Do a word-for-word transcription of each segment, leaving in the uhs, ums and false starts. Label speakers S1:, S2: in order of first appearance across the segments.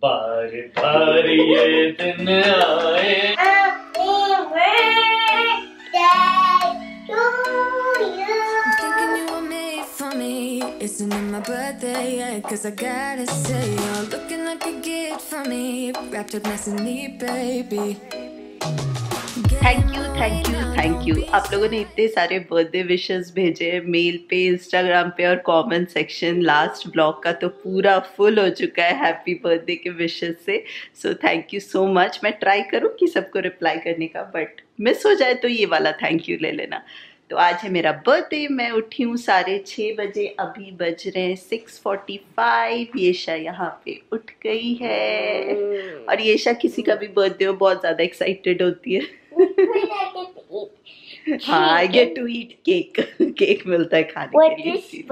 S1: बार बार ये दिन आए।
S2: Isn't it my birthday yet? Cause I gotta say you're looking like a gift for me, wrapped up nice and neat, baby.
S3: Thank you thank you thank you. आप लोगों ने इतने सारे birthday wishes भेजे mail पे, Instagram पे और comment section. Last blog का तो पूरा फुल हो चुका है हैप्पी बर्थडे के विशेस से। So thank you so much. मैं ट्राई करूँ कि सबको रिप्लाई करने का, बट मिस हो जाए तो ये वाला थैंक यू ले लेना। तो आज है मेरा बर्थडे। मैं उठी हूँ साढ़े छः बजे, अभी बज रहे हैं सिक्स फोर्टी फाइव। येशा यहाँ पे उठ गई है और येशा किसी का भी बर्थडे हो बहुत ज़्यादा एक्साइटेड होती है। हाँ, I get to eat cake. Cake मिलता है खाने के लिए।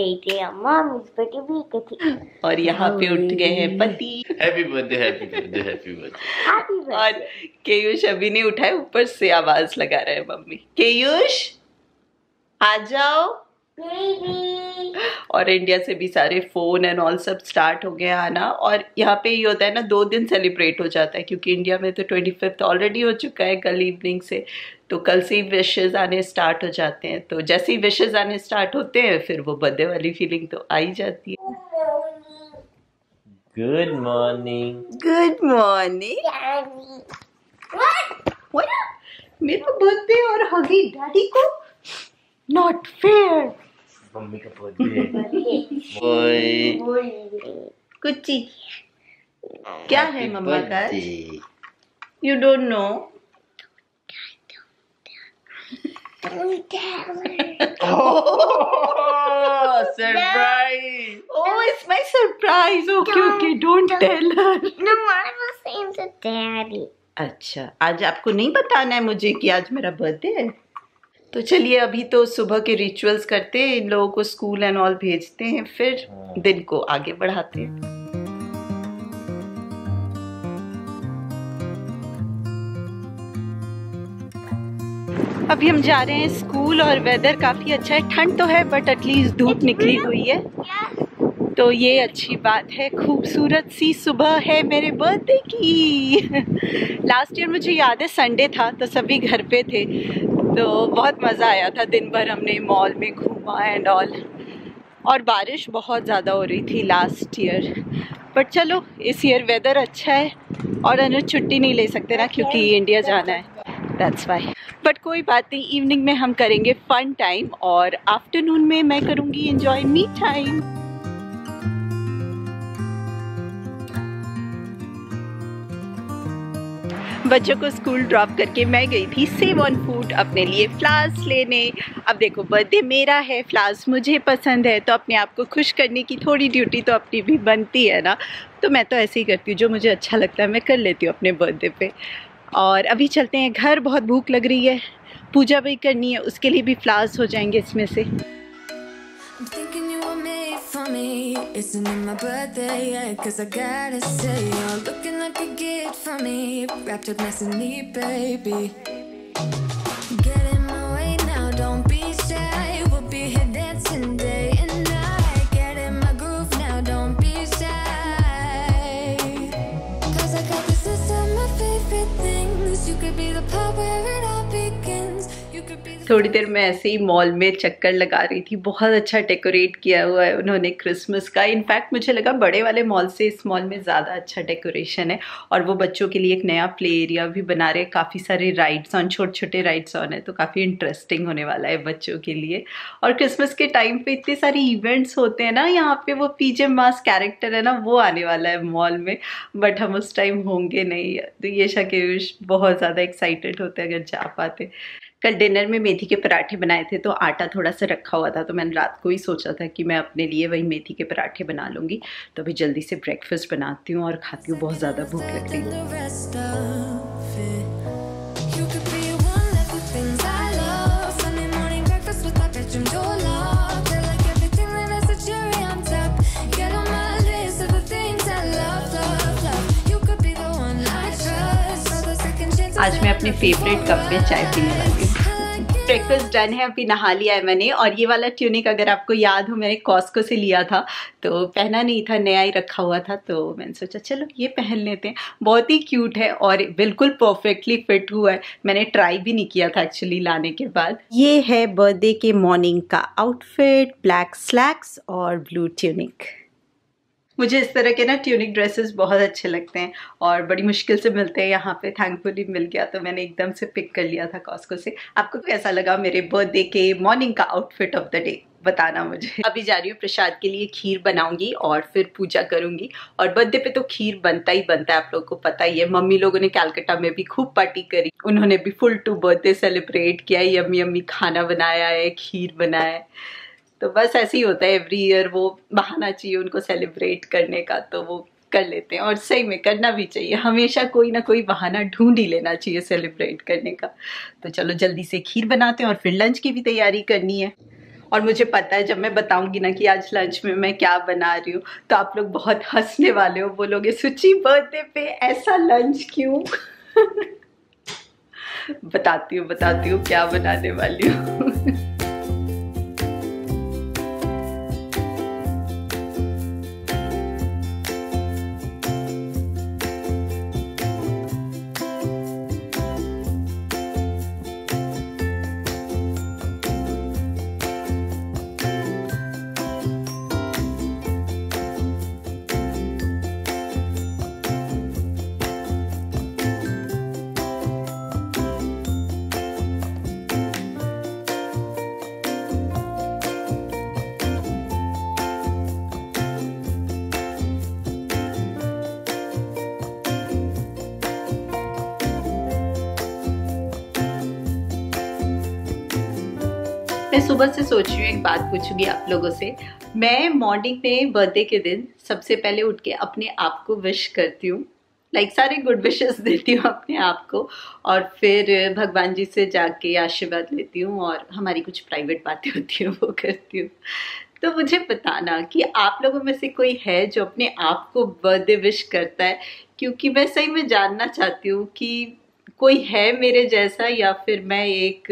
S3: और यहाँ पे उठ गए हैं पति।
S1: Happy birthday happy birthday happy birthday.
S3: और केयुष अभी नहीं उठा है, ऊपर से आवाज लगा रहे हैं मम्मी, केयुष आ जाओ। और इंडिया से भी सारे फोन एंड ऑल सब स्टार्ट हो गए आना। और यहाँ पे ये होता है ना, दो दिन सेलिब्रेट हो जाता है, क्योंकि इंडिया में तो ट्वेंटी फिफ्थ ऑलरेडी हो चुका है कल इवनिंग से। तो कल से ही विशेस आने स्टार्ट हो जाते हैं। तो जैसे ही विशेस आने स्टार्ट होते हैं फिर वो बर्थडे वाली फीलिंग तो आ ही जाती है।
S1: Good morning.
S3: Good morning. मेरा बर्थडे और हगी डैडी को, नॉट फेयर।
S1: मम्मी का बर्थडे। ओए
S3: कुछ क्या है मम्मा का? You don't know?
S1: Surprise.
S3: Oh, it's my surprise. Okay, okay, don't tell her.
S4: No, I was saying to Daddy.
S3: अच्छा, आज आपको नहीं बताना है मुझे कि आज मेरा बर्थडे है? तो चलिए अभी तो सुबह के रिचुअल्स करते हैं, इन लोगों को स्कूल एंड ऑल भेजते हैं, फिर दिन को आगे बढ़ाते हैं। अभी हम जा रहे हैं स्कूल और वेदर काफ़ी अच्छा है। ठंड तो है बट एटलीस्ट धूप निकली हुई है, तो ये अच्छी बात है। खूबसूरत सी सुबह है मेरे बर्थडे की। लास्ट ईयर मुझे याद है संडे था तो सभी घर पे थे, तो बहुत मज़ा आया था। दिन भर हमने मॉल में घूमा एंड ऑल, और बारिश बहुत ज़्यादा हो रही थी लास्ट ईयर। बट चलो इस ईयर वेदर अच्छा है और अनुज छुट्टी नहीं ले सकते ना, क्योंकि इंडिया जाना है, दैट्स वाई। बट कोई बात नहीं, इवनिंग में हम करेंगे फन टाइम और आफ्टरनून में मैं करूँगी एंजॉय मी टाइम। बच्चों को स्कूल ड्रॉप करके मैं गई थी सेव ऑन फूड अपने लिए फ्लावर्स लेने। अब देखो बर्थडे मेरा है, फ्लावर्स मुझे पसंद है, तो अपने आप को खुश करने की थोड़ी ड्यूटी तो अपनी भी बनती है ना। तो मैं तो ऐसे ही करती हूँ, जो मुझे अच्छा लगता है मैं कर लेती हूँ अपने बर्थडे पे। और अभी चलते हैं घर, बहुत भूख लग रही है, पूजा भी करनी है, उसके लिए भी फ्लावर्स हो जाएंगे इसमें से।
S2: Isn't it my birthday yet? Cause I gotta say you're looking like a gift for me, wrapped up nice and neat, baby. Get in my way now, don't be shy. We'll be here dancing day and night. Get in my groove now, don't be shy. Cause I got this list of my favorite things. You could be the part where it all begins. You could be the...
S3: थोड़ी देर मैं ऐसे ही mall में चक्कर लगा रही थी। बहुत अच्छा डेकोरेट किया हुआ है उन्होंने क्रिसमस का। इनफैक्ट मुझे लगा बड़े वाले मॉल से इस मॉल में ज़्यादा अच्छा डेकोरेशन है। और वो बच्चों के लिए एक नया प्ले एरिया भी बना रहे हैं, काफ़ी सारे राइड्स ऑन, छोटे छोटे राइड्स ऑन है, तो काफ़ी इंटरेस्टिंग होने वाला है बच्चों के लिए। और क्रिसमस के टाइम पे इतने सारे इवेंट्स होते हैं ना, यहाँ पे वो पीजे मास कैरेक्टर है ना, वो आने वाला है मॉल में, बट हम उस टाइम होंगे नहीं। तो ये शाकेश बहुत ज़्यादा एक्साइटेड होते अगर जा पाते। कल डिनर में मेथी के पराठे बनाए थे, तो आटा थोड़ा सा रखा हुआ था, तो मैंने रात को ही सोचा था कि मैं अपने लिए वही मेथी के पराठे बना लूँगी। तो अभी जल्दी से ब्रेकफास्ट बनाती हूँ और खाती हूँ, बहुत ज़्यादा भूख लग रही है। आज मैं अपने फेवरेट कप में चाय पीने वाली हूँ। ब्रेकफास्ट डन है, अभी नहा लिया है मैंने। और ये वाला ट्यूनिक अगर आपको याद हो मैंने कॉस्को से लिया था, तो पहना नहीं था, नया ही रखा हुआ था, तो मैंने सोचा चलो ये पहन लेते हैं। बहुत ही क्यूट है और बिल्कुल परफेक्टली फिट हुआ है। मैंने ट्राई भी नहीं किया था एक्चुअली लाने के बाद। ये है बर्थडे के मॉर्निंग का आउटफिट, ब्लैक स्लैक्स और ब्लू ट्यूनिक। मुझे इस तरह के ना ट्यूनिक ड्रेसेस बहुत अच्छे लगते हैं और बड़ी मुश्किल से मिलते हैं यहाँ पे। थैंकफुली मिल गया तो मैंने एकदम से पिक कर लिया था कॉस्को से। आपको कैसा लगा मेरे बर्थडे के मॉर्निंग का आउटफिट ऑफ द डे, बताना मुझे। अभी जा रही हूँ प्रसाद के लिए, खीर बनाऊंगी और फिर पूजा करूंगी। और बर्थडे पे तो खीर बनता ही बनता है, आप लोगों को पता ही है। मम्मी लोगों ने कलकत्ता में भी खूब पार्टी करी, उन्होंने भी फुल टू बर्थडे सेलिब्रेट किया, यम्मी यम्मी खाना बनाया है, खीर बनाया है। तो बस ऐसे ही होता है एवरी ईयर, वो बहाना चाहिए उनको सेलिब्रेट करने का, तो वो कर लेते हैं। और सही में करना भी चाहिए, हमेशा कोई ना कोई बहाना ढूंढ ही लेना चाहिए सेलिब्रेट करने का। तो चलो जल्दी से खीर बनाते हैं और फिर लंच की भी तैयारी करनी है। और मुझे पता है जब मैं बताऊंगी ना कि आज लंच में मैं क्या बना रही हूँ तो आप लोग बहुत हंसने वाले हो, बोलोगे सुची बर्थडे पे ऐसा लंच क्यों? बताती हूँ बताती हूँ क्या बनाने वाली हूँ। मैं सुबह से सोच रही हूँ एक बात पूछूंगी आप लोगों से। मैं मॉर्निंग में बर्थडे के दिन सबसे पहले उठ के अपने आप को विश करती हूँ, लाइक सारे गुड विशेस देती हूँ अपने आप को, और फिर भगवान जी से जाके आशीर्वाद लेती हूँ और हमारी कुछ प्राइवेट बातें होती हैं वो करती हूँ। तो मुझे बताना कि आप लोगों में से कोई है जो अपने आप को बर्थडे विश करता है, क्योंकि मैं सही में जानना चाहती हूँ कि कोई है मेरे जैसा या फिर मैं एक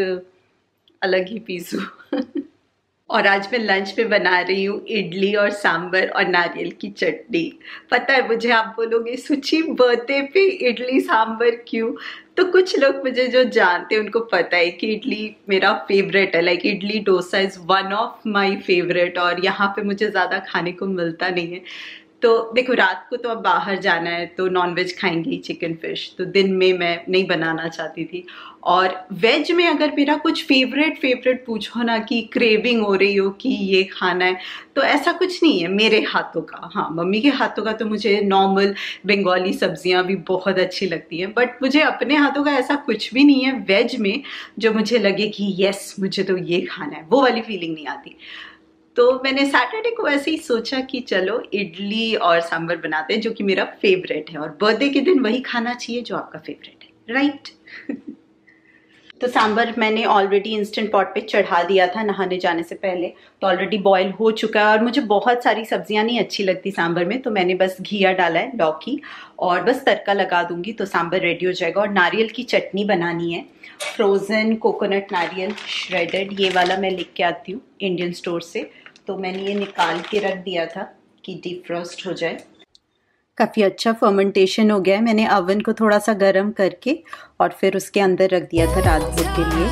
S3: अलग ही पीस हूँ। और आज मैं लंच में बना रही हूँ इडली और सांभर और नारियल की चटनी। पता है मुझे आप बोलोगे सुची बर्थडे पे इडली सांभर क्यों? तो कुछ लोग मुझे जो जानते हैं उनको पता है कि इडली मेरा फेवरेट है, like idli dosa is one of my favourite, और यहाँ पे मुझे ज़्यादा खाने को मिलता नहीं है। तो देखो रात को तो अब बाहर जाना है तो नॉनवेज खाएंगे ही, चिकन फिश, तो दिन में मैं नहीं बनाना चाहती थी। और वेज में अगर मेरा कुछ फेवरेट फेवरेट पूछो ना कि क्रेविंग हो रही हो कि ये खाना है, तो ऐसा कुछ नहीं है मेरे हाथों का। हाँ, मम्मी के हाथों का तो मुझे नॉर्मल बंगाली सब्जियां भी बहुत अच्छी लगती हैं, बट मुझे अपने हाथों का ऐसा कुछ भी नहीं है वेज में जो मुझे लगे कि यस मुझे तो ये खाना है, वो वाली फीलिंग नहीं आती। तो मैंने सैटरडे को ऐसे ही सोचा कि चलो इडली और सांभर बनाते हैं, जो कि मेरा फेवरेट है, और बर्थडे के दिन वही खाना चाहिए जो आपका फेवरेट है, राइट? तो सांभर मैंने ऑलरेडी इंस्टेंट पॉट पे चढ़ा दिया था नहाने जाने से पहले, तो ऑलरेडी बॉईल हो चुका है। और मुझे बहुत सारी सब्जियां नहीं अच्छी लगती सांभर में, तो मैंने बस घिया डाला है, लौकी, और बस तड़का लगा दूंगी तो सांभर रेडी हो जाएगा। और नारियल की चटनी बनानी है, फ्रोज़न कोकोनट नारियल श्रेडेड, ये वाला मैं लेके आती हूँ इंडियन स्टोर से। तो मैंने ये निकाल के रख दिया था कि डीप फ्रोस्ट हो जाए। काफ़ी अच्छा फर्मेंटेशन हो गया है। मैंने ओवन को थोड़ा सा गर्म करके और फिर उसके अंदर रख दिया था रात भर के लिए।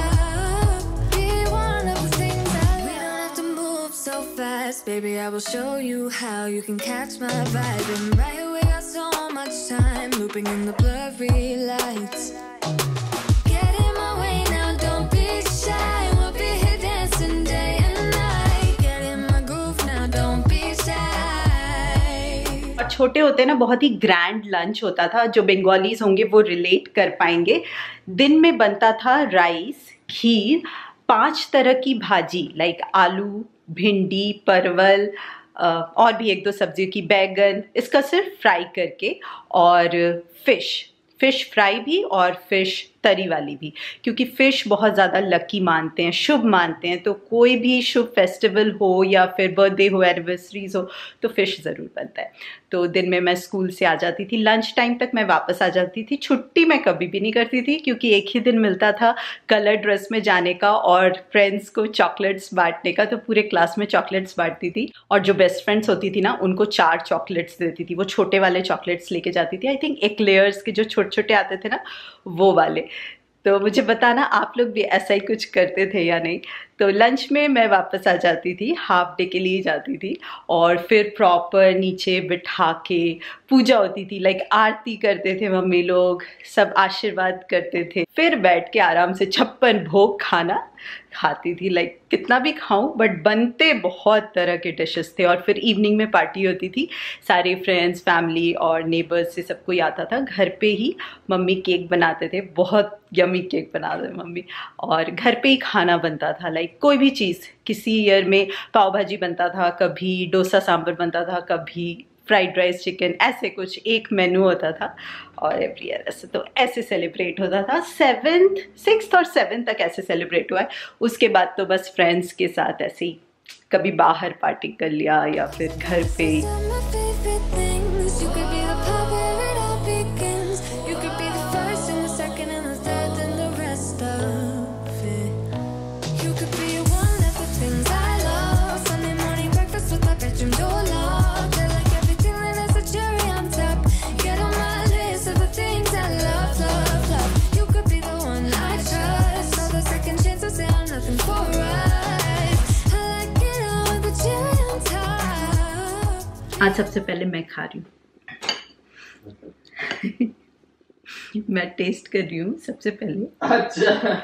S3: छोटे होते ना बहुत ही ग्रैंड लंच होता था, जो बंगालीज होंगे वो रिलेट कर पाएंगे। दिन में बनता था राइस, खीर, पांच तरह की भाजी लाइक आलू, भिंडी, परवल, और भी एक दो सब्जियों की, बैगन, इसका सिर्फ फ्राई करके, और फिश फिश फ्राई भी और फिश तरी वाली भी, क्योंकि फ़िश बहुत ज़्यादा लकी मानते हैं, शुभ मानते हैं। तो कोई भी शुभ फेस्टिवल हो या फिर बर्थडे हो, एनिवर्सरीज हो, तो फ़िश ज़रूर बनता है। तो दिन में मैं स्कूल से आ जाती थी, लंच टाइम तक मैं वापस आ जाती थी। छुट्टी मैं कभी भी नहीं करती थी, क्योंकि एक ही दिन मिलता था कलर ड्रेस में जाने का और फ्रेंड्स को चॉकलेट्स बांटने का। तो पूरे क्लास में चॉकलेट्स बांटती थी, और जो बेस्ट फ्रेंड्स होती थी ना, उनको चार चॉकलेट्स देती थी। वो छोटे वाले चॉकलेट्स लेके जाती थी, आई थिंक एक लेयर्स के जो छोटे छोटे आते थे ना, वो वाले। तो मुझे बताना आप लोग भी ऐसा ही कुछ करते थे या नहीं। तो लंच में मैं वापस आ जाती थी, हाफ डे के लिए जाती थी, और फिर प्रॉपर नीचे बिठा के पूजा होती थी, लाइक आरती करते थे मम्मी लोग, सब आशीर्वाद करते थे। फिर बैठ के आराम से छप्पन भोग खाना खाती थी, लाइक कितना भी खाऊं, बट बनते बहुत तरह के डिशेस थे। और फिर इवनिंग में पार्टी होती थी, सारे फ्रेंड्स, फैमिली और नेबर्स से सब कोई आता था। घर पे ही मम्मी केक बनाते थे, बहुत यमी केक बनाते थे मम्मी, और घर पे ही खाना बनता था। लाइक कोई भी चीज़, किसी ईयर में पाव भाजी बनता था, कभी डोसा सांभर बनता था, कभी फ्राइड राइस चिकन, ऐसे कुछ एक मेनू होता था। और एवरी ईयर ऐसे, तो ऐसे सेलिब्रेट होता था। सेवेंथ सिक्स्थ और सेवेंथ तक ऐसे सेलिब्रेट हुआ है। उसके बाद तो बस फ्रेंड्स के साथ ऐसे ही कभी बाहर पार्टी कर लिया या फिर घर पे ही। आज सबसे पहले मैं खा रही हूँ। मैं टेस्ट कर रही हूँ सबसे पहले।
S1: अच्छा,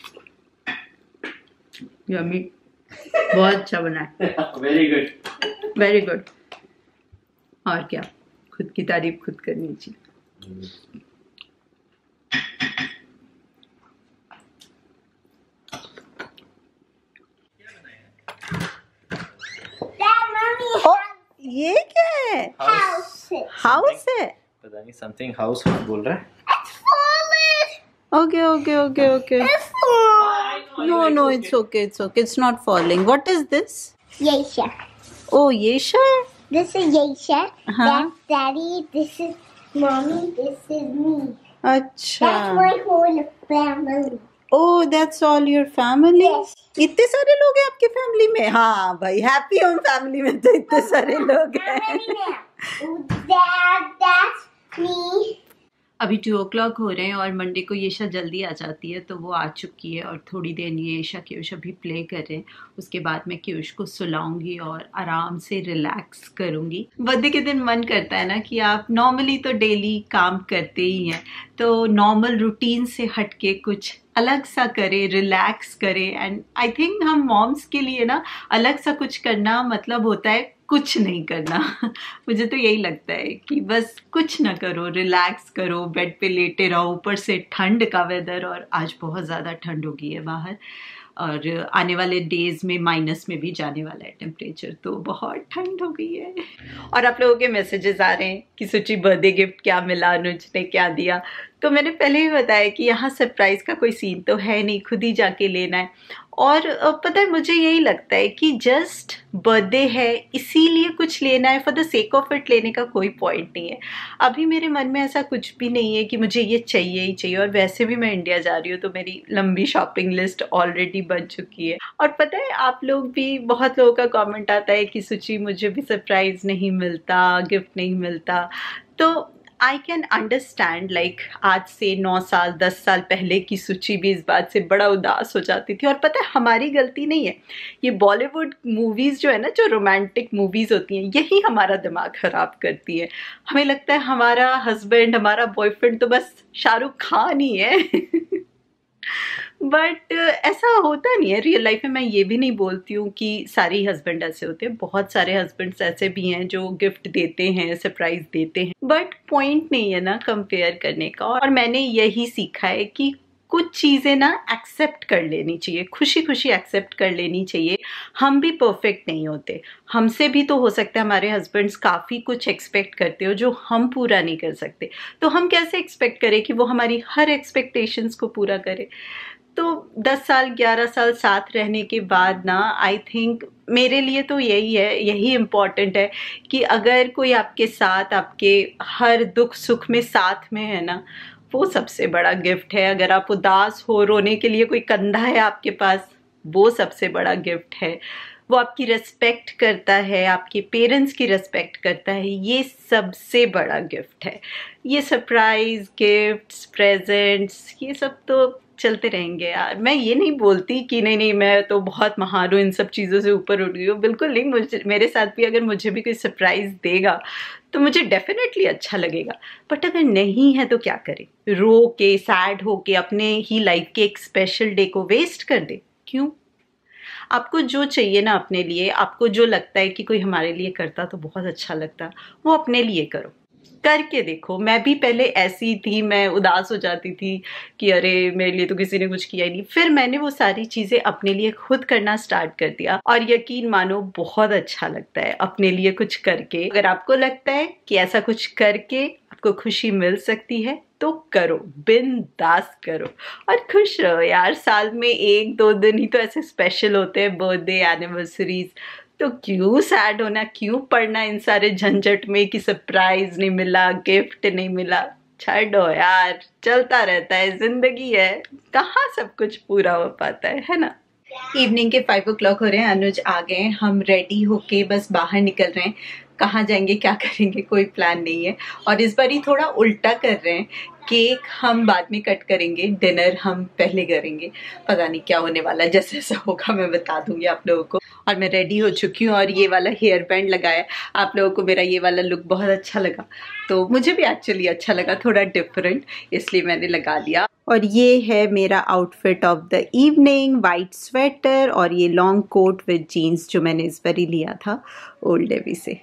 S3: यम्मी, बहुत अच्छा बना है।
S1: Very good,
S3: very good. और क्या, खुद की तारीफ खुद करनी चाहिए। ये क्या है?
S4: House.
S3: हाउस है?
S1: पता नहीं, समथिंग हाउस बोल रहा है।
S3: Okay okay okay okay. No no, it's okay it's okay, it's not falling. What is this?
S4: Yesha.
S3: Oh Yesha है?
S4: This is Yesha.
S3: Huh?
S4: That's Daddy. This is Mommy. This is me.
S3: अच्छा।
S4: That's my whole family.
S3: Oh, that's all your family?
S4: Yes.
S3: इतने सारे लोग हैं आपकी family में? हाँ भाई, हैप्पी होम फैमिली में तो इतने सारे लोग
S4: How
S3: हैं।
S4: many now? Dad, that's me.
S3: अभी टू ओ क्लॉक हो रहे हैं और मंडे को येशा जल्दी आ जाती है, तो वो आ चुकी है और थोड़ी देर येशा क्यूश अभी प्ले कर रहे हैं। उसके बाद मैं क्यूश को सुलाऊंगी और आराम से रिलैक्स करूंगी। बर्थडे के दिन मन करता है ना कि आप नॉर्मली तो डेली काम करते ही हैं, तो नॉर्मल रूटीन से हटके कुछ अलग सा करें, रिलैक्स करें। एंड आई थिंक हम मॉम्स के लिए ना अलग सा कुछ करना मतलब होता है कुछ नहीं करना। मुझे तो यही लगता है कि बस कुछ ना करो, रिलैक्स करो, बेड पे लेटे रहो। ऊपर से ठंड का वेदर, और आज बहुत ज़्यादा ठंड हो गई है बाहर, और आने वाले डेज में माइनस में भी जाने वाला है टेम्परेचर, तो बहुत ठंड हो गई है। और आप लोगों के मैसेजेस आ रहे हैं कि सोची बर्थडे गिफ्ट क्या मिला, अनुज ने क्या दिया। तो मैंने पहले ही बताया कि यहाँ सरप्राइज का कोई सीन तो है नहीं, खुद ही जाके लेना है। और पता है, मुझे यही लगता है कि जस्ट बर्थडे है इसीलिए कुछ लेना है, for the sake of it लेने का कोई पॉइंट नहीं है। अभी मेरे मन में ऐसा कुछ भी नहीं है कि मुझे ये चाहिए ही चाहिए। और वैसे भी मैं इंडिया जा रही हूँ, तो मेरी लंबी शॉपिंग लिस्ट ऑलरेडी बन चुकी है। और पता है, आप लोग भी, बहुत लोगों का कमेंट आता है कि सुची मुझे भी सरप्राइज नहीं मिलता, गिफ्ट नहीं मिलता। तो आई कैन अंडरस्टैंड, लाइक आज से नौ साल दस साल पहले की सुची भी इस बात से बड़ा उदास हो जाती थी। और पता है, हमारी गलती नहीं है। ये बॉलीवुड मूवीज़ जो है ना, जो रोमांटिक मूवीज़ होती हैं, यही हमारा दिमाग ख़राब करती है। हमें लगता है हमारा हस्बैंड, हमारा बॉयफ्रेंड तो बस शाहरुख खान ही है। बट ऐसा होता नहीं है रियल लाइफ में। मैं ये भी नहीं बोलती हूँ कि सारे हस्बैंड ऐसे होते हैं, बहुत सारे हस्बैंड्स ऐसे भी हैं जो गिफ्ट देते हैं, सरप्राइज देते हैं। बट पॉइंट नहीं है ना कंपेयर करने का। और मैंने यही सीखा है कि कुछ चीज़ें ना एक्सेप्ट कर लेनी चाहिए, खुशी खुशी एक्सेप्ट कर लेनी चाहिए। हम भी परफेक्ट नहीं होते, हमसे भी तो हो सकता है हमारे हस्बैंड्स काफ़ी कुछ एक्सपेक्ट करते हो जो हम पूरा नहीं कर सकते, तो हम कैसे एक्सपेक्ट करें कि वो हमारी हर एक्सपेक्टेशंस को पूरा करे। तो दस साल ग्यारह साल साथ रहने के बाद ना आई थिंक मेरे लिए तो यही है, यही इम्पॉर्टेंट है कि अगर कोई आपके साथ आपके हर दुख सुख में साथ में है ना, वो सबसे बड़ा गिफ्ट है। अगर आप उदास हो, रोने के लिए कोई कंधा है आपके पास, वो सबसे बड़ा गिफ्ट है। वो आपकी रेस्पेक्ट करता है, आपके पेरेंट्स की रेस्पेक्ट करता है, ये सबसे बड़ा गिफ्ट है। ये सरप्राइज गिफ्ट्स, प्रेजेंट्स, ये सब तो चलते रहेंगे यार। मैं ये नहीं बोलती कि नहीं नहीं मैं तो बहुत महान हूँ, इन सब चीज़ों से ऊपर उठ गई हूँ, बिल्कुल नहीं। मुझे, मेरे साथ भी अगर मुझे भी कोई सरप्राइज देगा तो मुझे डेफिनेटली अच्छा लगेगा, बट अगर नहीं है तो क्या करें? रो के, सैड हो के अपने ही लाइफ के एक स्पेशल डे को वेस्ट कर दे? क्यों? आपको जो चाहिए ना अपने लिए, आपको जो लगता है कि कोई हमारे लिए करता तो बहुत अच्छा लगता, वो अपने लिए करो, करके देखो। मैं भी पहले ऐसी थी, मैं उदास हो जाती थी कि अरे मेरे लिए तो किसी ने कुछ किया ही नहीं। फिर मैंने वो सारी चीज़ें अपने लिए खुद करना स्टार्ट कर दिया और यकीन मानो बहुत अच्छा लगता है अपने लिए कुछ करके। अगर आपको लगता है कि ऐसा कुछ करके आपको खुशी मिल सकती है तो करो, बिंदास करो और खुश रहो यार। साल में एक दो दिन ही तो ऐसे स्पेशल होते हैं, बर्थडे, एनिवर्सरीज, तो क्यों सैड होना, क्यों पढ़ना इन सारे झंझट में कि सरप्राइज नहीं मिला, गिफ्ट नहीं मिला। छोड़ो यार, चलता रहता है, जिंदगी है, कहाँ सब कुछ पूरा हो पाता है, है ना। इवनिंग के फाइव ओ क्लॉक हो रहे हैं, अनुज आ गए, हम रेडी होके बस बाहर निकल रहे हैं। कहाँ जाएंगे, क्या करेंगे, कोई प्लान नहीं है। और इस बार ही थोड़ा उल्टा कर रहे हैं, केक हम बाद में कट करेंगे, डिनर हम पहले करेंगे। पता नहीं क्या होने वाला है, जैसे जैसा होगा मैं बता दूंगी आप लोगों को। और मैं रेडी हो चुकी हूँ और ये वाला हेयर बैंड लगाया। आप लोगों को मेरा ये वाला लुक बहुत अच्छा लगा, तो मुझे भी एक्चुअली अच्छा लगा, थोड़ा डिफरेंट, इसलिए मैंने लगा लिया। और ये है मेरा outfit of the evening, white sweater और ये लॉन्ग कोट विद जीन्स जो मैंने इस बार ही लिया था ओल्ड डेवी से।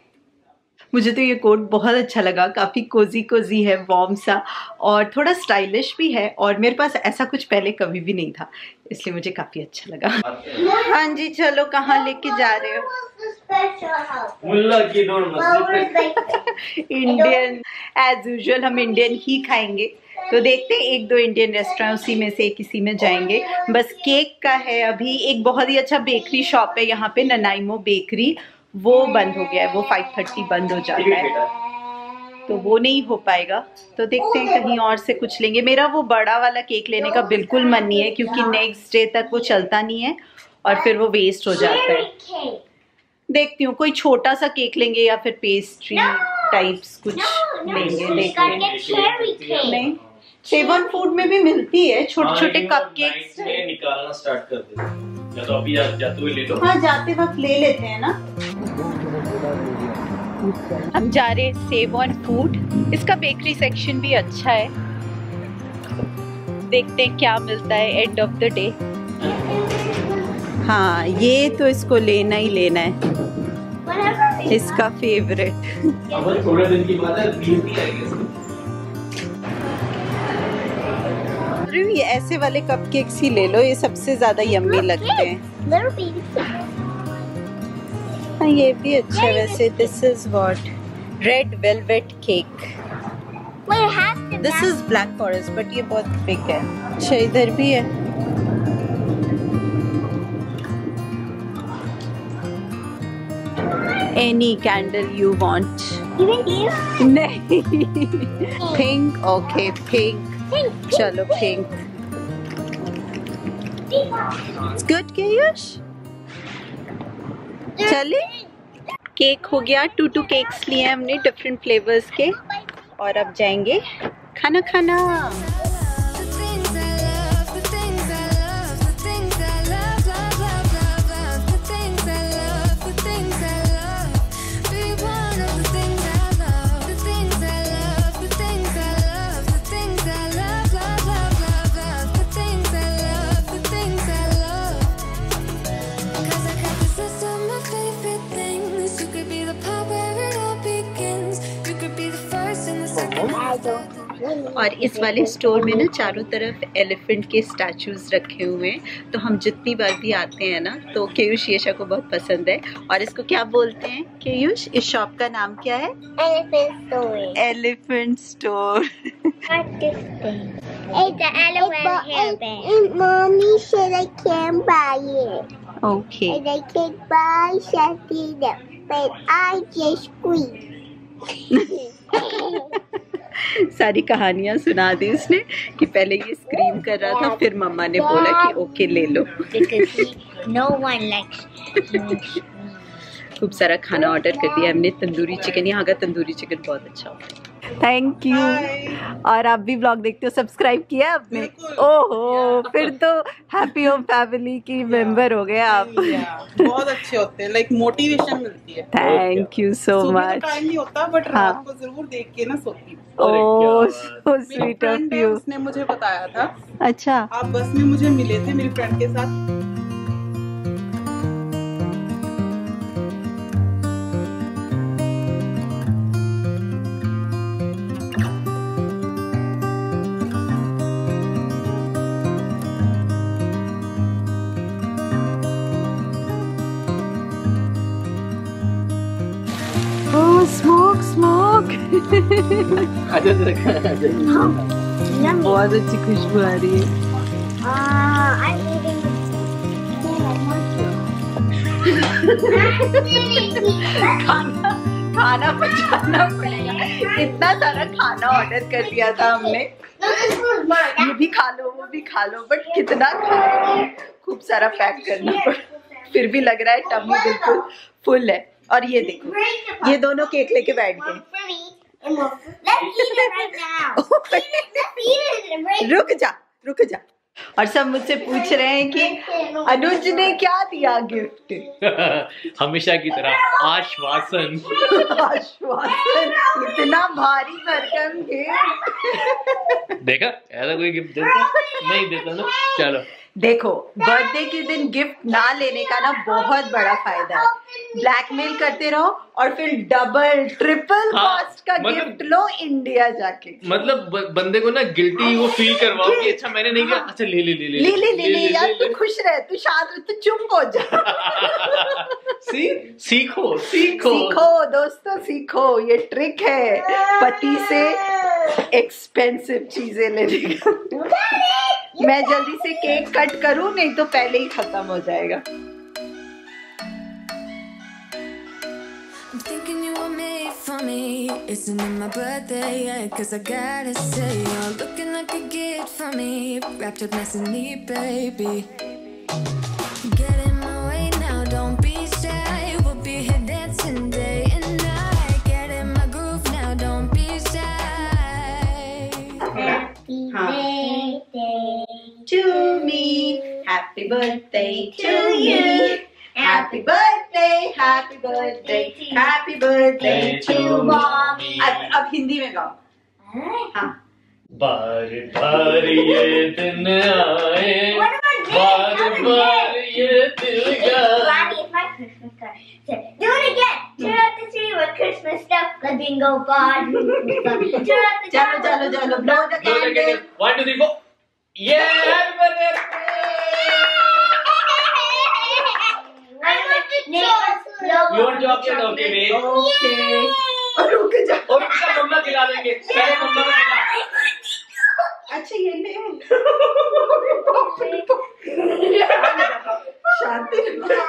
S3: मुझे तो ये कोट बहुत अच्छा लगा, काफ़ी कोजी कोजी है, वार्म सा और थोड़ा स्टाइलिश भी है। और मेरे पास ऐसा कुछ पहले कभी भी नहीं था, इसलिए मुझे काफ़ी अच्छा लगा। हाँ जी, चलो कहाँ लेके जा रहे हो?
S1: मुल्ला की डोर
S3: इंडियन एज यूजुअल, हम इंडियन ही खाएंगे, तो देखते हैं एक दो इंडियन रेस्टोरेंट, उसी में से किसी में जाएंगे। बस केक का है अभी। एक बहुत ही अच्छा बेकरी शॉप है यहाँ पे, ननाइमो बेकरी, वो बंद हो गया है, वो फाइव थर्टी बंद हो जाता है, तो वो नहीं हो पाएगा। तो देखते हैं कहीं और से कुछ लेंगे। मेरा वो बड़ा वाला केक लेने का बिल्कुल मन नहीं है, क्योंकि नेक्स्ट डे तक वो चलता नहीं है और फिर वो वेस्ट हो जाता है। देखती हूँ कोई छोटा सा केक लेंगे या फिर पेस्ट्री टाइप्स कुछ लेंगे, देखते हैं। नहीं, सेवन फूड में भी मिलती है छोटे छोटे कपकेक्स,
S1: निकालना स्टार्ट कर दे, या तो अभी जाते हुए ले लो।
S3: हाँ, जाते वक्त ले लेते हैं ना। हम जा रहे हैं सेवन फूड, इसका बेकरी सेक्शन भी अच्छा है, देखते हैं क्या मिलता है एंड ऑफ द डे। हाँ, ये तो इसको लेना ही लेना है, इसका फेवरेट।
S1: अब थोड़े दिन की बात है, बीस भी आएगी।
S3: ये ऐसे वाले कपकेक्स ही ले लो, ये सबसे ज्यादा यम्मी लगते हैं। हाँ, ये भी अच्छा है वैसे। This is what, red velvet cake, this is black forest, but ये बहुत बिग है। अच्छा, इधर भी है। Any candle you want? नहीं, पिंक, ओके पिंक, चलो पिंक। गुड केयुष, चले। केक हो गया, टू टू केक्स लिए हमने डिफरेंट फ्लेवर्स के, और अब जाएंगे खाना खाना। और इस वाले स्टोर में ना चारों तरफ एलिफेंट के स्टैचूज रखे हुए हैं, तो हम जितनी बार भी आते हैं ना तो केयुष येशा को बहुत पसंद है। और इसको क्या बोलते हैं केयुष? इस शॉप का नाम क्या है?
S4: Elephant store.
S3: Elephant store.
S4: What this thing? It's the elephant hairband. And mommy said I can't buy it.
S3: Okay
S4: And I can't buy something else, but I just squeeze.
S3: सारी कहानियां सुना दी उसने कि पहले ये स्क्रीम कर रहा था, फिर मम्मा ने बोला कि ओके ले लो।
S4: Because he, no one likes.
S3: खूब सारा खाना ऑर्डर कर दिया हमने। तंदूरी चिकन, यहाँ का तंदूरी चिकन बहुत अच्छा होता है। Thank you. और आप भी ब्लॉग देखते हो, सब्सक्राइब किया आपने? ओहो, फिर तो हैप्पी होम फैमिली की मेंबर हो गए आप।
S5: बहुत अच्छे होते हैं, लाइक मोटिवेशन मिलती है।
S3: Thank you so much.
S5: Time नहीं होता बट
S3: हाँ।
S5: रात को जरूर देख के ना सोती हूँ।
S3: ओह सो
S5: मेरी
S3: स्वीट ऑफ
S5: फ्रेंड है,
S3: यू।
S5: उसने मुझे बताया था।
S3: अच्छा,
S5: आप बस में मुझे मिले थे मेरी फ्रेंड के साथ।
S3: Smoke smoke. बहुत अच्छी खुशबू आ रही है।
S4: Ah, I'm eating
S3: खाना खाना पचाना पड़ेगा। इतना सारा खाना ऑर्डर कर दिया था हमने, ये भी खा लो वो भी खा लो, बट कितना खाना, खूब सारा पैक करना पड़ा। फिर भी लग रहा है टमी बिल्कुल फुल है। और ये देखो, ये दोनों केक लेके बैठ गए। रुक जा रुक जा। और सब मुझसे पूछ रहे हैं कि अनुज ने क्या दिया गिफ्ट।
S1: हमेशा की तरह आश्वासन।
S3: आश्वासन, इतना भारी भरकम गिफ्ट।
S1: देखा, ऐसा कोई गिफ्ट देता नहीं देता ना। चलो
S3: देखो, बर्थडे के दिन गिफ्ट ना लेने का ना बहुत बड़ा फायदा है। ब्लैकमेल करते रहो और फिर डबल ट्रिपल
S1: हाँ,
S3: कॉस्ट का
S1: मतलब,
S3: गिफ्ट लो इंडिया जाके।
S1: मतलब ब, बंदे को ना गिल्टी वो फील करवाओ कि अच्छा मैंने नहीं किया। अच्छा ले ले ले ले
S3: ले ले ले ले यार, तू खुश रह, तू शांत रह, तू चुप हो जा।
S1: सी सीखो सीखो
S3: सीखो दोस्तों, सीखो। ये ट्रिक है पति से एक्सपेंसिव चीजें लेने का। मैं जल्दी से केक कट करूं, नहीं तो पहले ही खत्म हो जाएगा।
S2: I'm thinking you were made for me. Isn't it my birthday yet? Cause I gotta say, you're looking like a gift for me. Wrapped up nice and neat, baby. Get in my way now, don't be shy. We'll be here dancing day and night. Get in my groove now, don't be shy.
S4: Happy birthday
S3: To me, happy birthday to you. Happy birthday, happy birthday, happy birthday to mommy. अब अब हिंदी में गाओ। हाँ।
S1: बार बार ये दिन आए, बार बार ये दिल गाए।
S4: Granny, it's my Christmas card. Do it again. Turn out the tree with Christmas stuff. The bingo ball. Turn out the
S3: चलो चलो चलो, blow the candle.
S1: One, two, three, four. Yeah, happy birthday. Your chocolate, okay, babe.
S3: Okay. और रुक जा।
S1: और उसका मम्मा खिला देंगे। पहले मम्मा को खिला।
S3: अच्छा ये ले। शांति।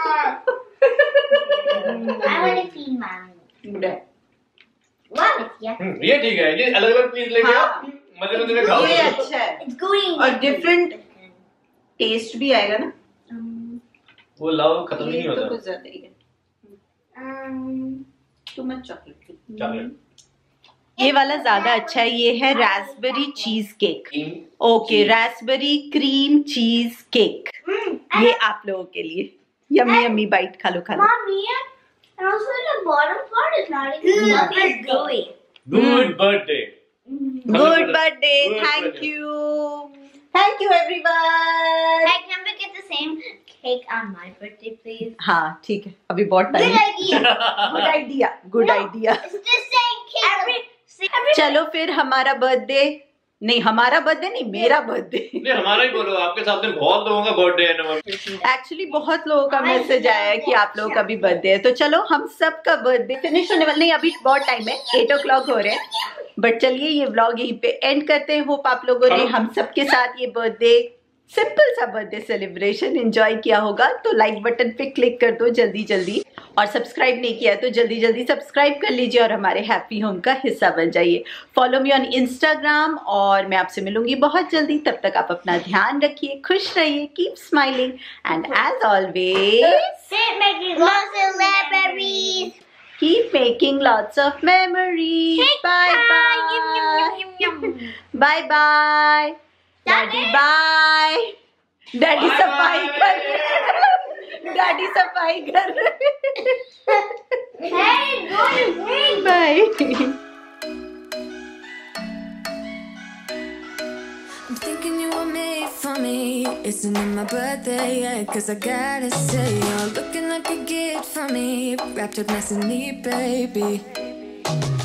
S4: I want to feed mommy.
S3: Good.
S4: What is yeah?
S1: हम्म, ये ठीक है। ये अलग अलग पीस लेके आओ,
S3: हाँ।
S1: मजे मजे में खाओ।
S3: ये अच्छा है
S4: It's going.
S3: और डिफरेंट टेस्ट भी आएगा ना।
S1: वो लाओ, खत्म नहीं
S3: ये
S1: होता।
S3: तो कुछ ज्यादा ही है।
S4: Um.
S3: Too much chocolate.
S1: Chocolate.
S3: ये वाला ज्यादा अच्छा है। ये है raspberry cheese cake. Okay, raspberry cream cheese cake.
S4: Mm,
S3: ये आप लोगों के लिए। यम्मी यम्मी बाइट खा लो खा लो।
S4: Mommy, and also the bottom part is not even fluffy. It's gooey.
S1: Good birthday.
S3: Good birthday,
S1: Good
S3: thank
S1: birthday.
S3: You, thank you everyone.
S4: Hey, can we get the same cake on my birthday, please?
S3: हाँ ठीक है, अभी बहुत time.
S4: Good idea.
S3: Good idea, good
S4: No,
S3: idea.
S4: It's the same cake. Every
S3: चलो फिर हमारा birthday नहीं, हमारा बर्थडे नहीं, मेरा बर्थडे
S1: नहीं, हमारा ही बोलो। आपके साथ में बहुत लोगों का बर्थडे है।
S3: एक्चुअली बहुत लोगों का मैसेज आया है कि आप लोगों का भी बर्थडे है, तो चलो हम सब का बर्थडे फिनिश होने वाला नहीं, अभी बहुत टाइम है, एट ओ क्लॉक हो रहे हैं। बट चलिए ये व्लॉग यहीं पे एंड करते हैं। होप आप लोगों ने हम सब के साथ ये बर्थडे सिंपल सा बर्थडे सेलिब्रेशन एंजॉय किया होगा। तो लाइक बटन पे क्लिक कर दो जल्दी जल्दी, और सब्सक्राइब नहीं किया तो जल्दी जल्दी सब्सक्राइब कर लीजिए और हमारे हैप्पी होम का हिस्सा बन जाइए। फॉलो मी ऑन इंस्टाग्राम, और मैं आपसे मिलूंगी बहुत जल्दी। तब तक आप अपना ध्यान रखिए, खुश रहिए, keep smiling, and as always keep making lots of memories. Bye bye. Bye bye. Daddy bye. Daddy सफाई कर। Daddy सफाई कर। Bye.
S2: I'm thinking you were made for me. Isn't it my birthday yet? Cause I gotta say, you're looking like a gift for me. Wrapped up nice and neat, baby.